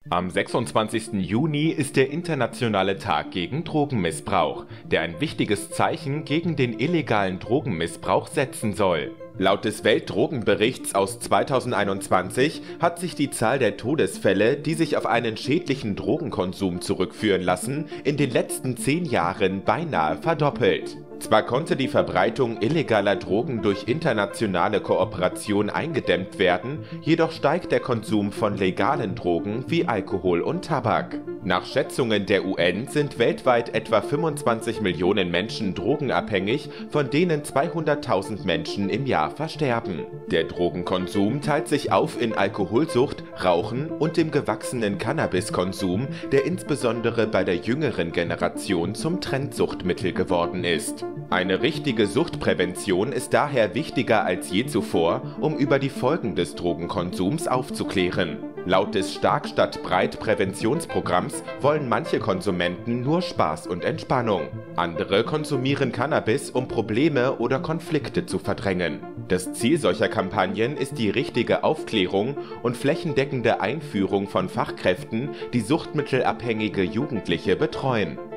Am 26. Juni ist der Internationale Tag gegen Drogenmissbrauch, der ein wichtiges Zeichen gegen den illegalen Drogenmissbrauch setzen soll. Laut des Weltdrogenberichts aus 2021 hat sich die Zahl der Todesfälle, die sich auf einen schädlichen Drogenkonsum zurückführen lassen, in den letzten 10 Jahren beinahe verdoppelt. Zwar konnte die Verbreitung illegaler Drogen durch internationale Kooperation eingedämmt werden, jedoch steigt der Konsum von legalen Drogen wie Alkohol und Tabak. Nach Schätzungen der UN sind weltweit etwa 25 Millionen Menschen drogenabhängig, von denen 200.000 Menschen im Jahr versterben. Der Drogenkonsum teilt sich auf in Alkoholsucht, Rauchen und dem gewachsenen Cannabiskonsum, der insbesondere bei der jüngeren Generation zum Trendsuchtmittel geworden ist. Eine richtige Suchtprävention ist daher wichtiger als je zuvor, um über die Folgen des Drogenkonsums aufzuklären. Laut des Stark-Stadt-Breit-Präventionsprogramms wollen manche Konsumenten nur Spaß und Entspannung. Andere konsumieren Cannabis, um Probleme oder Konflikte zu verdrängen. Das Ziel solcher Kampagnen ist die richtige Aufklärung und flächendeckende Einführung von Fachkräften, die suchtmittelabhängige Jugendliche betreuen.